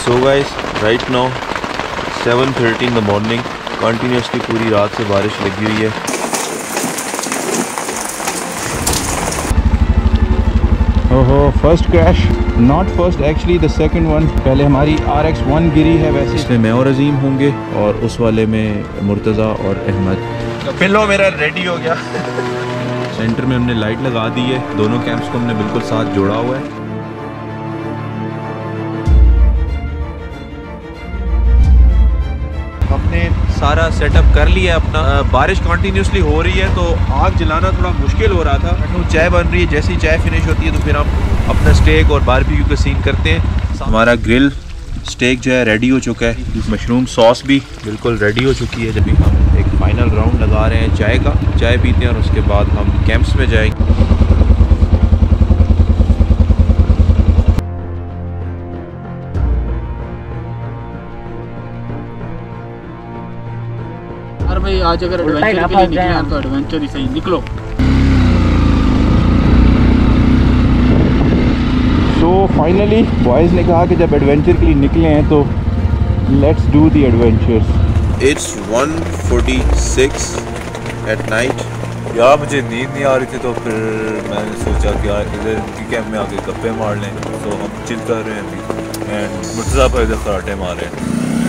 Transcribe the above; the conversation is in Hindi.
So guys right now 7:30 in the morning. Continuously पूरी रात से बारिश लगी हुई है। ओहो, first crash, not first actually the second one. पहले हमारी RX-1 गिरी है। वैसे इसमें मैं और अजीम होंगे और उस वाले में मुर्तज़ा और अहमद। पिल्लो मेरा रेडी हो गया। सेंटर में हमने लाइट लगा दी है। दोनों कैंप्स को हमने बिल्कुल साथ जोड़ा हुआ है। हमने सारा सेटअप कर लिया है अपना। बारिश कंटिन्यूसली हो रही है तो आग जलाना थोड़ा मुश्किल हो रहा था। तो चाय बन रही है, जैसे ही चाय फिनिश होती है तो फिर हम अपना स्टेक और बारबेक्यू का सीन करते हैं। हमारा ग्रिल स्टेक जो है रेडी हो चुका है। मशरूम सॉस भी बिल्कुल रेडी हो चुकी है। जब भी हम एक फाइनल राउंड लगा रहे हैं चाय का, चाय पीते हैं और उसके बाद हम कैंप्स में जाएंगे। भाई आज अगर एडवेंचर के लिए निकले हैं तो एडवेंचर ही सही, निकलो। सो फाइनली बॉयज़ ने कहा कि जब एडवेंचर के लिए निकले हैं तो let's do the adventures. It's 1:46 at night. यार मुझे नींद नहीं आ रही थी तो फिर मैंने सोचा कि यार इधर इनकी कैंप में आके गप्पे मार लें। तो हम चिल कर रहे हैं अभी एंड मुर्तज़ा भाई इधर कराटे मार रहे हैं।